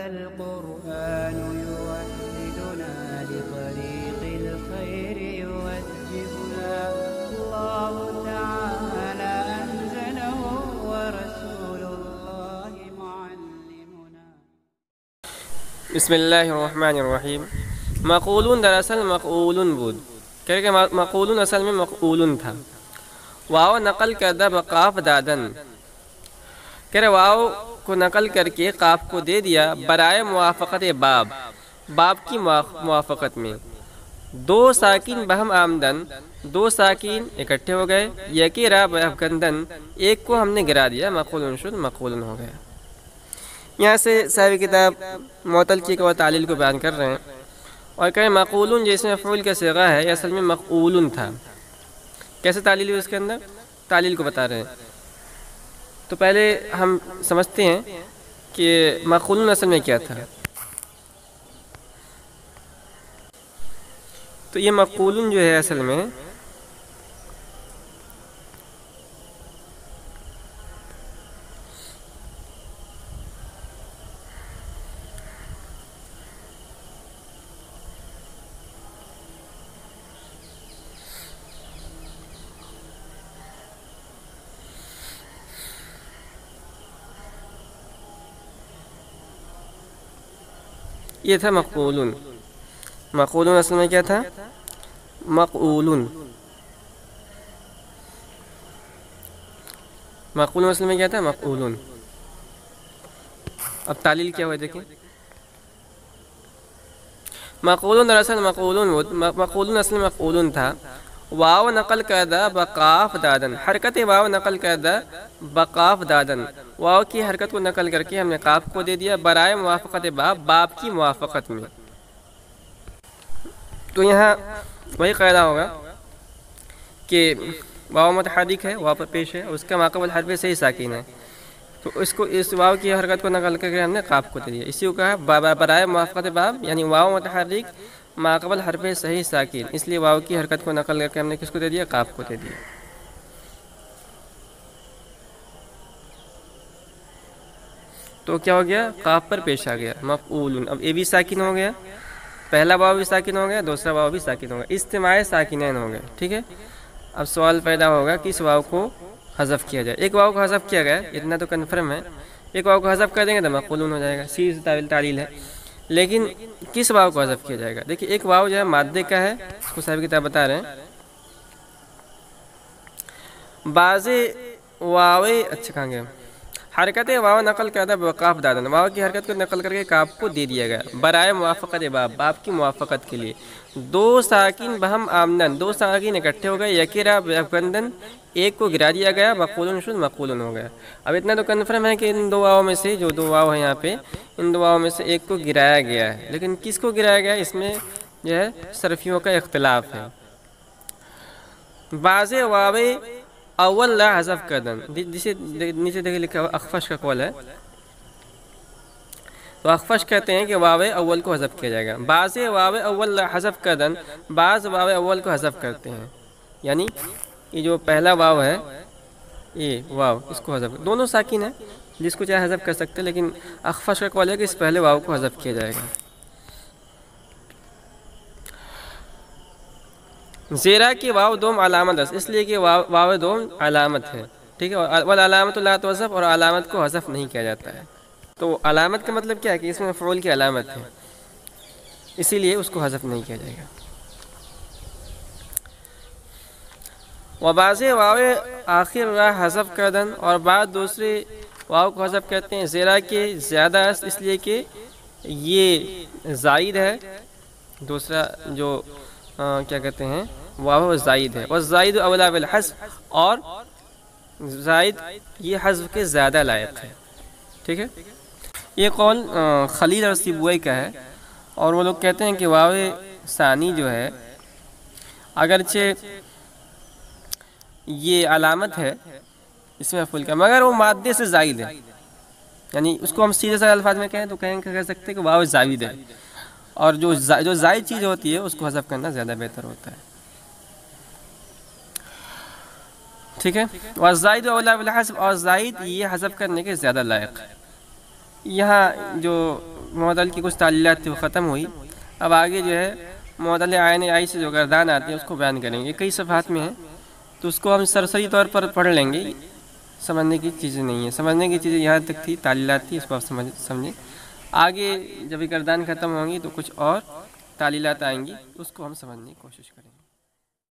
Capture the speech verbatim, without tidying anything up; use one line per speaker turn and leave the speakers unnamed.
هذا القرآن يوحدنا لطريق الخير يوجهنا الله تعالى أنزله ورسول الله معلمنا.
بسم اللہ الرحمن الرحیم. مقولون دراصل مقولون بود کہ مقولون اصل میں مقولون تھا. واو نقل کردہ بقاف دادن کہ واو کو نقل کر کے قاف کو دے دیا برائے موافقت باب باب کی موافقت میں. دو ساکین بہم آمدن دو ساکین اکٹھے ہو گئے. یکی را بہفکندن ایک کو ہم نے گرا دیا مقولون شد مقولون ہو گیا. یہاں سے صاحب کتاب معطل کی و تعلیل کو بیان کر رہے ہیں اور کہیں مقولون جس میں مفعول کا صیغہ ہے یہ اصل میں مقولون تھا. کیسے تعلیل ہوئی اس کے اندر تعلیل کو بتا رہے ہیں. تو پہلے ہم سمجھتے ہیں کہ مقولون اصل میں کیا تھا. تو یہ مقولون جو ہے اصل میں یہ تھا مقولون. مقولون اصل میں کیا تھا مقولون مقولون اصل میں کیا تھا مقولون. اب تعلیل کیا ہوئے دیکھیں. مقولون دراصل مقولون مقولون اصل میں مقولون تھا. واو نقل کردہ بقاف دادن حرکت واو نقل کردہ بقاف دادن واو کی حرکت کو نقل کر کے ہم نے قاف کو دے دیا برائے موافقت باب باب کی موافقت میں. تو یہاں وہی قاعدہ ہوگا کہ واو متحرک ہے واو پر پیش ہے اس کا ماقبل حرف صحیح ساکن ہے. تو اس کو اس واو کی حرکت کو نقل کر کے ہم نے قاف کو دے دیا. اسی کو کہا برائے موافقت باب یعنی واو متحرک ماقبل حرف صحیح ساکن اس لیے واو کی حرکت کو نقل کر کے ہم نے کس کو دے دیا قاف کو دے دیا. تو کیا ہو گیا قاف پر پیش آ گیا مفعولن. اب اے بھی ساکن ہو گیا پہلا واو بھی ساکن ہو گیا دوسرا واو بھی ساکن ہو گیا اجتماع ساکنین ہو گئے. ٹھیک ہے. اب سوال پیدا ہوگا کہ اس واو کو حذف کیا جائے. ایک واو کو حذف کیا گیا اتنا تو کنفرم ہے. ایک واو کو حذف کر دیں گے تو مقولون ہو جائے گا. سیدھی تعلیل تعلیل ہے. لیکن کس واو کو حذف کیا جائے گا. دیکھیے ایک واو جو ہے مادے کا ہے اس کو صاحب کتاب بتا رہے ہیں. بعض واو اچھا کہاں گیا حرکت واو نقل کردہ بقاف دادن واو کی حرکت کو نقل کر کے کاف کو دے دیا گیا برائے موافقت باب باب کی موافقت کے لیے. دو ساکین بہم آمدن دو ساکین اکٹھے ہو گئے. یکی را بہفکندن ایک کو گرا دیا گیا مقولون شد مقولون ہو گیا. اب اتنا تو کنفرم ہے کہ ان دو واو میں سے جو دو واو ہیں یہاں پہ ان دو واو میں سے ایک کو گرایا گیا ہے. لیکن کس کو گرایا گیا اس میں جو ہے صرفیوں کا اختلاف ہے. بعض واو اول لا حذف کردن جسے نیچے دیکھے لکھا ہوا اخفش کا قول ہے. تو اخفش کہتے ہیں کہ واو اول کو حذف کیا جائے گا. بعض واو اول لا حذف کردن بعض واو اول کو حذف کرتے ہیں یعنی یہ جو پہلا واو ہے یہ واو اس کو حذف دونوں ساکن ہیں جس کو چاہے حذف کر سکتے ہیں. لیکن اخفش کا قول ہے کہ اس پہلے واو کو حذف کیا جائے گا. زیرا کی واو دوم علامت ہے اس لیے کہ واو دوم علامت ہے. ٹھیک ہے. اور علامت لا توظف اور علامت کو حذف نہیں کیا جاتا ہے. تو علامت کا مطلب کیا ہے کہ اس میں مفعول کی علامت ہے اسی لیے اس کو حذف نہیں کیا جائے گا. وبعض واو آخر را حذف کردن اور بعض دوسرے واو کو حذف کرتے ہیں زیرا کے زیادہ اس لیے کہ یہ زائد ہے. دوسرا جو کیا کہتے ہیں واو زائد ہے. اور زائد اولا بالحذف اور زائد یہ حذف کے زیادہ لائق ہے. ٹھیک ہے. یہ قول خلیل اور سیبوئی کا ہے اور وہ لوگ کہتے ہیں کہ واو ثانی جو ہے اگرچہ یہ علامت ہے اس میں مفعول کا مگر وہ مادے سے زائد ہے. یعنی اس کو ہم سیدھے سارے الفاظ میں کہیں تو کہیں کہہ سکتے ہیں کہ واو زائد ہے اور جو جو زائد چیز ہوتی ہے اس کو حذف کرنا زیادہ بہتر ہوتا ہے. ٹھیک ہے. اور زائد اور زائد یہ حذف کرنے کے زیادہ لائق ہے. یہاں جو معتل کی کچھ تعلیلات تھی وہ ختم ہوئی. اب آگے جو ہے معتل عین آئی سے جو گردان آتی ہے اس کو بیان کریں گے. کئی صفحات میں ہیں تو اس کو ہم سرسری طور پر پڑھ لیں گے. سمجھنے کی چیزیں نہیں ہیں. سمجھنے کی چیزیں یہاں تک تھی، تعلیلات تھی، اس کو آپ سمجھ سمجھیں. آگے جب یہ گردان ختم ہوں گی تو کچھ اور تعلیلات آئیں گی، اس کو ہم سمجھنے کی کوشش کریں گے.